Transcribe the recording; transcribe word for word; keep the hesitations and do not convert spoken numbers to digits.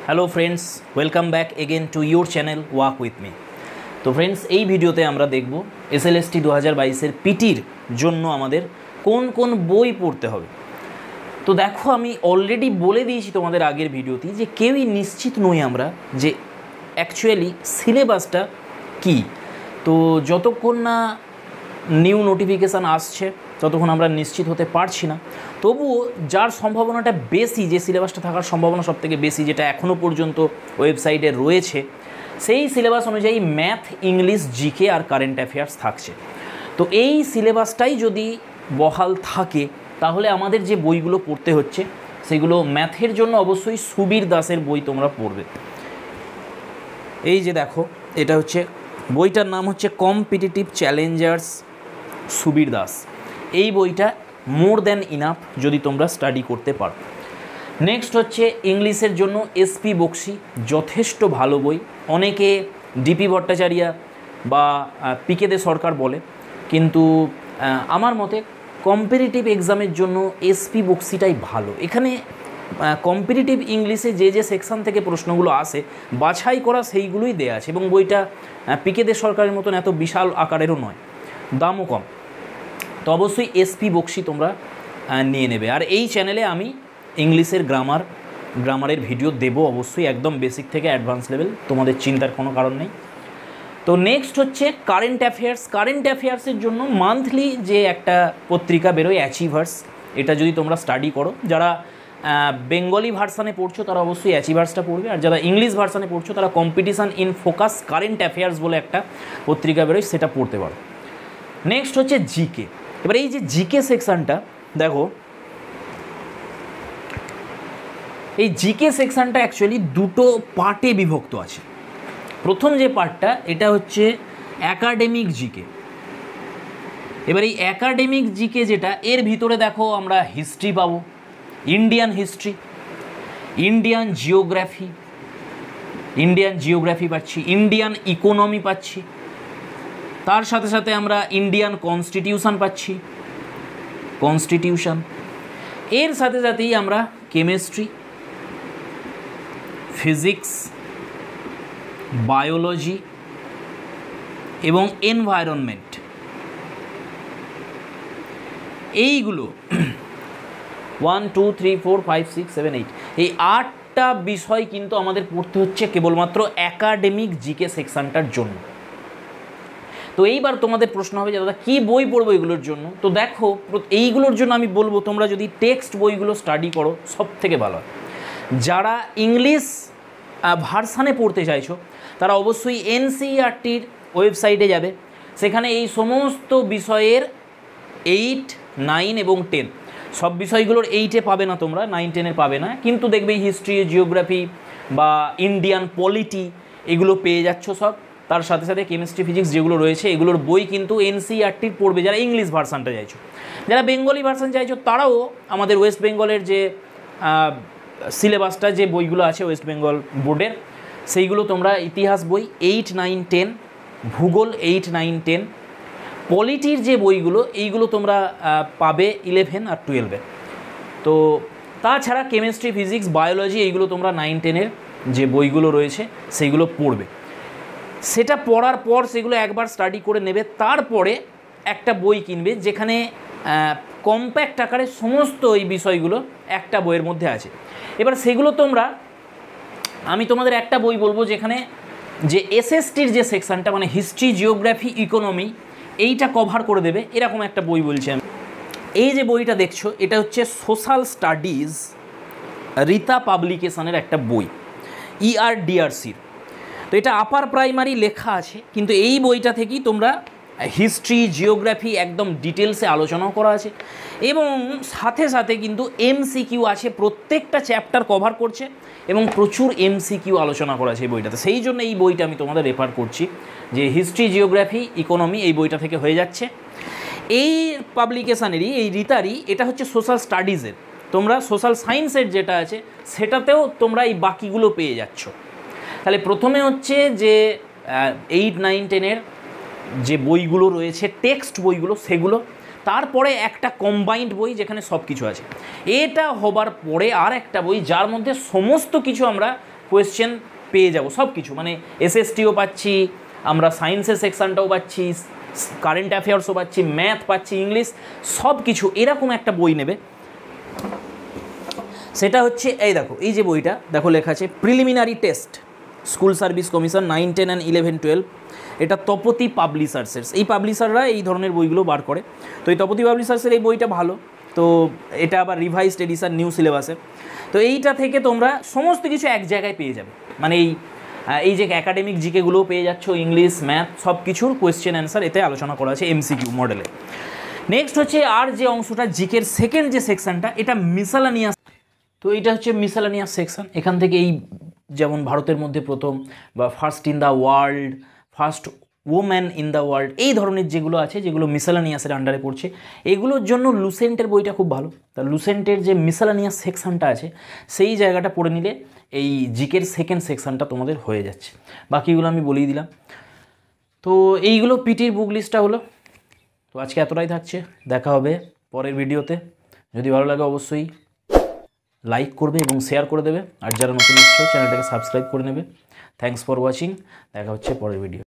Hello friends, welcome back again to your channel walk with me. তো friends, এই ভিডিওতে আমরা দেখব এসএলএসটি দু হাজার বাইশের পিটির জন্য আমাদের কোন কোন বই পড়তে হবে। তো দেখো, আমি অলরেডি বলে দিয়েছি তোমাদের আগের ভিডিওতে যে কেউই নিশ্চিত নই আমরা যে অ্যাকচুয়ালি সিলেবাসটা কী। তো যতক্ষণ না নিউ নোটিফিকেশান আসছে ততক্ষণ আমরা নিশ্চিত হতে পারছি না। তবুও যার সম্ভাবনাটা বেশি, যে সিলেবাসটা থাকার সম্ভাবনা সবথেকে বেশি, যেটা এখনও পর্যন্ত ওয়েবসাইটে রয়েছে, সেই সিলেবাস অনুযায়ী ম্যাথ, ইংলিশ, জিকে আর কারেন্ট অ্যাফেয়ার্স থাকছে। তো এই সিলেবাসটাই যদি বহাল থাকে তাহলে আমাদের যে বইগুলো পড়তে হচ্ছে সেগুলো ম্যাথের জন্য অবশ্যই সুবীর দাসের বই তোমরা পড়বে। এই যে দেখো, এটা হচ্ছে বইটার নাম হচ্ছে কম্পিটিটিভ চ্যালেঞ্জার্স সুবীর দাস। এই বইটা মোর দ্যান ইনাফ যদি তোমরা স্টাডি করতে পারো। নেক্সট হচ্ছে ইংলিশের জন্য এসপি বক্সি, যথেষ্ট ভালো বই। অনেকে ডিপি ভট্টাচার্য বা পিকে দে সরকার বলে, কিন্তু আমার মতে কম্পিটিটিভ এক্সামের জন্য এসপি বক্সিটাই ভালো। এখানে কম্পিটিটিভ ইংলিশে যে যে সেকশান থেকে প্রশ্নগুলো আসে বাছাই করা সেইগুলোই দেওয়া আছে, এবং বইটা পিকে দে সরকারের মতন এত বিশাল আকারেরও নয়, দামও কম। তো অবশ্যই এসপি বক্সি তোমরা নিয়ে নেবে। আর এই চ্যানেলে আমি ইংলিশের গ্রামার গ্রামারের ভিডিও দেবো অবশ্যই, একদম বেসিক থেকে অ্যাডভান্স লেভেল, তোমাদের চিন্তার কোনো কারণ নেই। তো নেক্সট হচ্ছে কারেন্ট অ্যাফেয়ার্স। কারেন্ট অ্যাফেয়ার্সের জন্য মান্থলি যে একটা পত্রিকা বেরোয় অ্যাচিভার্স, এটা যদি তোমরা স্টাডি করো, যারা বেঙ্গলি ভার্সানে পড়ছো তারা অবশ্যই অ্যাচিভার্সটা পড়বে, আর যারা ইংলিশ ভার্সানে পড়ছো তারা competition in focus current affairs বলে একটা পত্রিকা বেরোয়, সেটা পড়তে পারো। নেক্সট হচ্ছে জিকে। এবার এই যে জিকে সেকশানটা দেখো, এই জিকে সেকশানটা অ্যাকচুয়ালি দুটো পার্টে বিভক্ত আছে। প্রথম যে পার্টটা, এটা হচ্ছে অ্যাকাডেমিক জিকে। এবার এই অ্যাকাডেমিক জিকে যেটা, এর ভিতরে দেখো আমরা হিস্ট্রি পাবো, Indian history, Indian geography, Indian geography পাচ্ছি, ইন্ডিয়ান ইকোনমি পাচ্ছি, তার সাথে সাথে আমরা ইন্ডিয়ান কনস্টিটিউশন পাচ্ছি, কনস্টিটিউশন। এর সাথে সাথেই আমরা কেমিস্ট্রি, ফিজিক্স, বায়োলজি এবং এনভায়রনমেন্ট, এইগুলো one two three four five six seven eight এই আটটা বিষয় কিন্তু আমাদের পড়তে হচ্ছে কেবলমাত্র অ্যাকাডেমিক জিকে সেকশানটার জন্য। তো এইবার তোমাদের প্রশ্ন হবে যে দাদা কী বই পড়বো এগুলোর জন্য। তো দেখো, এইগুলোর জন্য আমি বলবো তোমরা যদি টেক্সট বইগুলো স্টাডি করো সব থেকে ভালো হয়। যারা ইংলিশ ভার্সানে পড়তে চাইছো তারা অবশ্যই এনসিইআরটির ওয়েবসাইটে যাবে, সেখানে এই সমস্ত বিষয়ের এইট, নাইন এবং টেন, সব বিষয়গুলোর এইটে পাবে না তোমরা, নাইন টেনের পাবে না, কিন্তু দেখবে হিস্ট্রি, জিওগ্রাফি বা ইন্ডিয়ান পলিটি এগুলো পেয়ে যাচ্ছ সব। তার সাথে সাথে কেমিস্ট্রি, ফিজিক্স যেগুলো রয়েছে এগুলোর বই কিন্তু এনসিইআরটির পড়বে যারা ইংলিশ ভার্সানটা চাইছো। যারা বেঙ্গলি ভার্সান চাইছো তারাও আমাদের ওয়েস্ট বেঙ্গলের যে সিলেবাসটা, যে বইগুলো আছে ওয়েস্ট বেঙ্গল বোর্ডের, সেইগুলো তোমরা ইতিহাস বই এইট, নাইন, টেন, ভূগোল এইট, নাইন, টেন, পলিটির যে বইগুলো এইগুলো তোমরা পাবে ইলেভেন আর টুয়েলভে। তো তাছাড়া কেমিস্ট্রি, ফিজিক্স, বায়োলজি এইগুলো তোমরা নাইন, টেনের যে বইগুলো রয়েছে সেইগুলো পড়বে। সেটা পড়ার পর সেগুলো একবার স্টাডি করে নেবে, তারপরে একটা বই কিনবে যেখানে কম্প্যাক্ট আকারে সমস্ত এই বিষয়গুলো একটা বইয়ের মধ্যে আছে। এবার সেগুলো তোমরা, আমি তোমাদের একটা বই বলবো যেখানে যে এসএসটির যে সেকশানটা, মানে হিস্ট্রি, জিওগ্রাফি, ইকোনমি, এইটা কভার করে দেবে, এরকম একটা বই বলছি আমি। এই যে বইটা দেখছো এটা হচ্ছে সোশ্যাল স্টাডিজ রীতা পাবলিকেশনের একটা বই, ইআরডিআরসির। তো এটা আপার প্রাইমারি লেখা আছে, কিন্তু এই বইটা থেকেই তোমরা হিস্ট্রি, জিওগ্রাফি একদম ডিটেলসে আলোচনাও করা আছে, এবং সাথে সাথে কিন্তু এমসিকিউ আছে, প্রত্যেকটা চ্যাপ্টার কভার করছে এবং প্রচুর এমসিকিউ আলোচনা করা আছে এই বইটাতে। সেই জন্য এই বইটা আমি তোমাদের রেফার করছি, যে হিস্ট্রি, জিওগ্রাফি, ইকোনমি এই বইটা থেকে হয়ে যাচ্ছে। এই পাবলিকেশানেরই, এই রীতারই, এটা হচ্ছে সোশ্যাল স্টাডিজের। তোমরা সোশ্যাল সায়েন্সের যেটা আছে সেটাতেও তোমরা এই বাকিগুলো পেয়ে যাচ্ছ। তাহলে প্রথমে হচ্ছে যে এইট, নাইন, টেনের যে বইগুলো রয়েছে টেক্সট বইগুলো, সেগুলো তারপরে একটা কম্বাইন্ড বই যেখানে সব কিছু আছে। এটা হবার পরে আর একটা বই যার মধ্যে সমস্ত কিছু আমরা কোয়েশ্চেন পেয়ে যাব সব কিছু, মানে এসএসটিও পাচ্ছি আমরা, সায়েন্সের সেকশানটাও পাচ্ছি, কারেন্ট অ্যাফেয়ার্সও পাচ্ছি, ম্যাথ পাচ্ছি, ইংলিশ, সব কিছু এরকম একটা বই নেবে। সেটা হচ্ছে এই দেখো, এই যে বইটা দেখো লেখা আছে preliminary test school service commission nine ten and eleven twelve. এটা তপতি পাবলিশার্সের, এই পাবলিশাররা এই ধরনের বইগুলো বার করে। তো এই তপতি পাবলিশার্সের এই বইটা ভালো, তো এটা আবার রিভাইজড এডিশন নিউ সিলেবাসে। তো এইটা থেকে তোমরা সমস্ত কিছু এক জায়গায় পেয়ে যাবে, মানে এই এই যে একাডেমিক জিকেগুলোও পেয়ে যাচ্ছ, ইংলিশ ম্যাথ সব কিছুর কোয়েশ্চেন অ্যান্সার এতে আলোচনা করা আছে এমসিকিউ মডেলে। নেক্সট হচ্ছে আর যে অংশটা জিকের সেকেন্ড যে সেকশনটা, এটা মিসালানিয়াস। তো এইটা হচ্ছে মিসালানিয়াস সেকশন। এখান থেকে এই যেমন ভারতের মধ্যে প্রথম বা first in the world, first woman in the world, এই ধরনের যেগুলো আছে যেগুলো মিসালানিয়াসের আন্ডারে পড়ছে, এগুলোর জন্য লুসেন্টের বইটা খুব ভালো। তা লুসেন্টের যে মিসালানিয়াস সেকশনটা আছে সেই জায়গাটা পড়ে নিলে এই জিকের সেকেন্ড সেকশনটা তোমাদের হয়ে যাচ্ছে। বাকিগুলো আমি বলেই দিলাম। তো এইগুলো পিটির বুক লিস্টটা হলো। তো আজকে এতটাই থাকছে, দেখা হবে পরের ভিডিওতে। যদি ভালো লাগে অবশ্যই লাইক করবে এবং শেয়ার করে দেবে, আর যারা নতুন এসেছো চ্যানেলটাকে সাবস্ক্রাইব করে নেবে। থ্যাঙ্কস ফর ওয়াচিং, দেখা হচ্ছে পরের ভিডিও।